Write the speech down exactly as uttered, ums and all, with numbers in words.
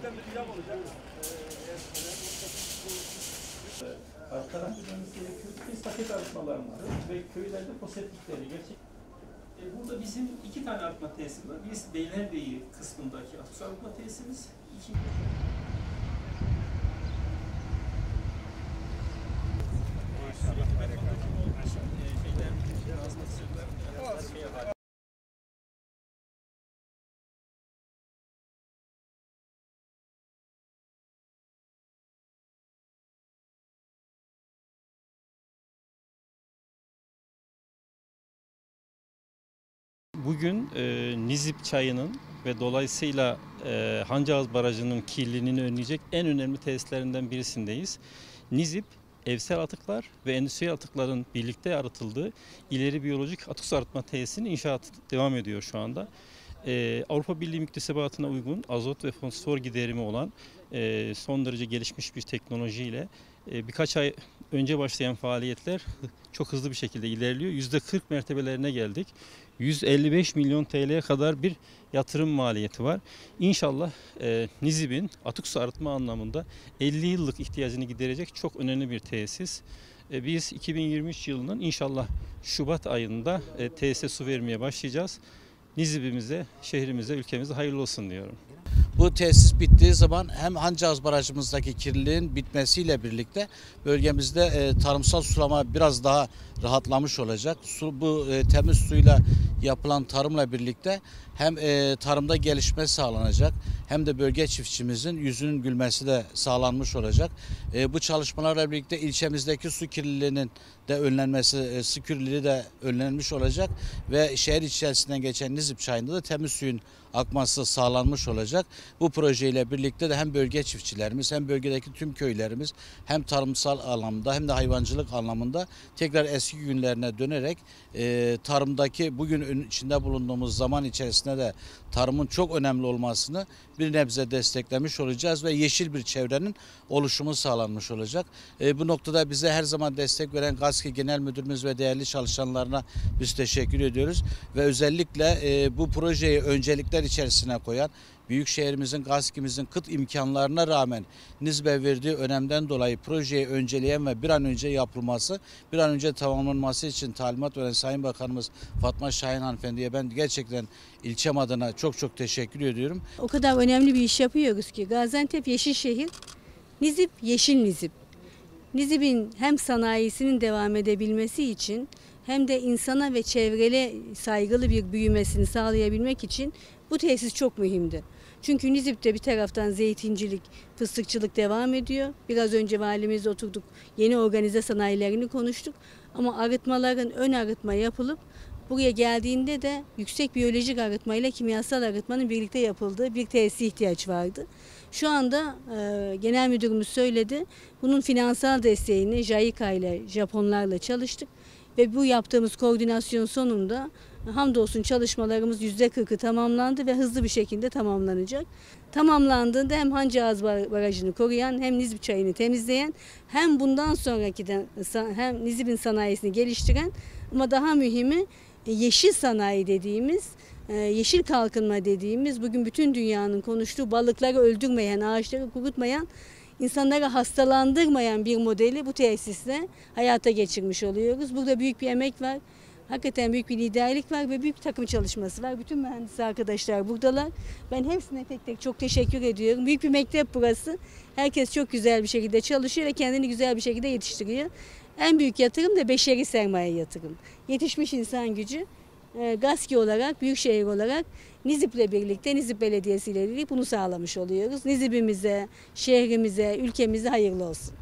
Arkadan gitmemiz gerekiyor. Biz paket arıtmalarımızı ve köylerde foseptikleri gerçek. E, burada bizim iki tane arıtma tesisi var. Birisi Beylerbeyi kısmındaki atık arıtma tesisimiz. İki... Bugün e, Nizip çayının ve dolayısıyla e, Hancıağız Barajı'nın kirliliğini önleyecek en önemli tesislerinden birisindeyiz. Nizip, evsel atıklar ve endüstriyel atıkların birlikte arıtıldığı ileri biyolojik atık su arıtma tesisinin inşaatı devam ediyor şu anda. Ee, Avrupa Birliği müktesebatına uygun azot ve fosfor giderimi olan e, son derece gelişmiş bir teknolojiyle e, birkaç ay önce başlayan faaliyetler çok hızlı bir şekilde ilerliyor. yüzde kırk mertebelerine geldik. yüz elli beş milyon T L'ye kadar bir yatırım maliyeti var. İnşallah e, Nizip'in atık su arıtma anlamında elli yıllık ihtiyacını giderecek çok önemli bir tesis. E, biz iki bin yirmi üç yılının inşallah Şubat ayında e, tesise su vermeye başlayacağız. Nizip'imize, şehrimize, ülkemize hayırlı olsun diyorum. Bu tesis bittiği zaman hem Hancıağız Barajımızdaki kirliliğin bitmesiyle birlikte bölgemizde e, tarımsal sulama biraz daha rahatlamış olacak. Su, bu e, temiz suyla yapılan tarımla birlikte hem e, tarımda gelişme sağlanacak hem de bölge çiftçimizin yüzünün gülmesi de sağlanmış olacak. E, bu çalışmalarla birlikte ilçemizdeki su kirliliğinin de önlenmesi, e, su kirliliği de önlenmiş olacak ve şehir içerisinden geçen Nizip çayında da temiz suyun akması sağlanmış olacak. Bu projeyle birlikte de hem bölge çiftçilerimiz hem bölgedeki tüm köylerimiz hem tarımsal anlamda hem de hayvancılık anlamında tekrar eski günlerine dönerek e, tarımdaki bugün içinde bulunduğumuz zaman içerisinde de tarımın çok önemli olmasını bir nebze desteklemiş olacağız ve yeşil bir çevrenin oluşumu sağlanmış olacak. E, bu noktada bize her zaman destek veren GASKİ Genel Müdürümüz ve değerli çalışanlarına biz teşekkür ediyoruz ve özellikle e, bu projeyi öncelikler içerisine koyan Büyükşehirimizin, GASKİ'mizin kıt imkanlarına rağmen Nizip'e verdiği önemden dolayı projeyi önceleyen ve bir an önce yapılması, bir an önce tamamlanması için talimat veren Sayın Bakanımız Fatma Şahin Hanımefendi'ye ben gerçekten ilçem adına çok çok teşekkür ediyorum. O kadar önemli bir iş yapıyoruz ki Gaziantep yeşil şehir, Nizip yeşil Nizip. Nizip'in hem sanayisinin devam edebilmesi için hem de insana ve çevrele saygılı bir büyümesini sağlayabilmek için bu tesis çok mühimdi. Çünkü Nizip'te bir taraftan zeytincilik, fıstıkçılık devam ediyor. Biraz önce valimizle oturduk, yeni organize sanayilerini konuştuk. Ama arıtmaların ön arıtma yapılıp buraya geldiğinde de yüksek biyolojik arıtma ile kimyasal arıtmanın birlikte yapıldığı bir tesise ihtiyaç vardı. Şu anda e, genel müdürümüz söyledi, bunun finansal desteğini JICA ile Japonlarla çalıştık. Ve bu yaptığımız koordinasyon sonunda hamdolsun çalışmalarımız yüzde kırkı tamamlandı ve hızlı bir şekilde tamamlanacak. Tamamlandığında hem Hancıağız Barajı'nı koruyan hem Nizip çayını temizleyen hem bundan sonraki de hem Nizip'in sanayisini geliştiren ama daha mühimi yeşil sanayi dediğimiz, yeşil kalkınma dediğimiz bugün bütün dünyanın konuştuğu balıkları öldürmeyen, ağaçları kurutmayan, İnsanları hastalandırmayan bir modeli bu tesisle hayata geçirmiş oluyoruz. Burada büyük bir emek var. Hakikaten büyük bir liderlik var ve büyük bir takım çalışması var. Bütün mühendis arkadaşlar buradalar. Ben hepsine tek tek çok teşekkür ediyorum. Büyük bir mektep burası. Herkes çok güzel bir şekilde çalışıyor ve kendini güzel bir şekilde yetiştiriyor. En büyük yatırım da beşeri sermaye yatırım. Yetişmiş insan gücü. GASKİ olarak, Büyükşehir olarak Nizip'le birlikte, Nizip Belediyesi ile birlikte bunu sağlamış oluyoruz. Nizip'imize, şehrimize, ülkemize hayırlı olsun.